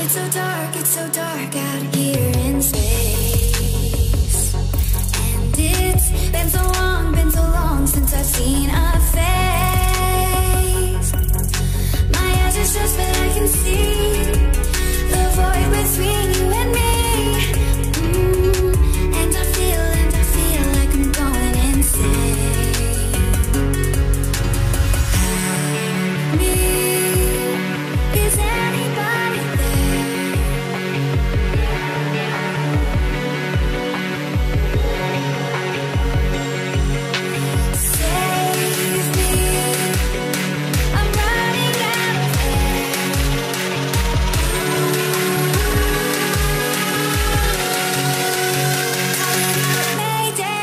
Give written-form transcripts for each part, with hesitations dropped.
It's so dark out here in space. And it's been so long since I've seen a face. My eyes are shut but I can see the void between you and me. And I feel like I'm going insane. Me, is anybody there? Save me, I'm running out of air. Calling out Mayday.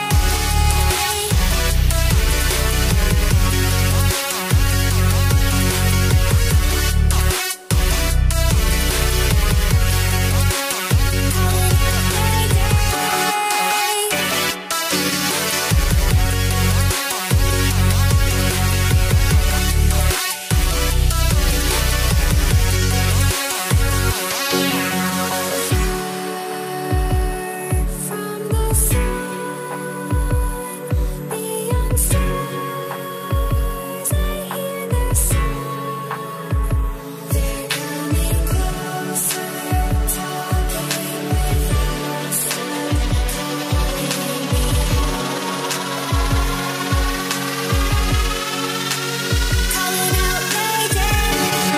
From the sun, beyond stars, I hear their song. They're coming closer, talking without sound, calling me calling out Mayday.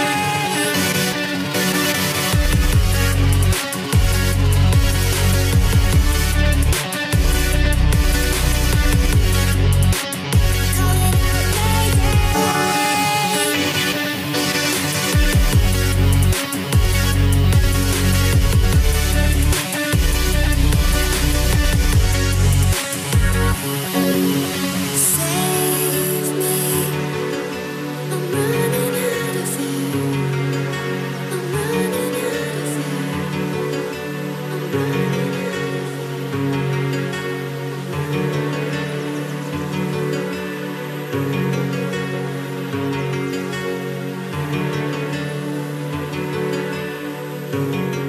Calling out Mayday. Save me, I'm running out of air. I'm running out of air. I'm running out of air.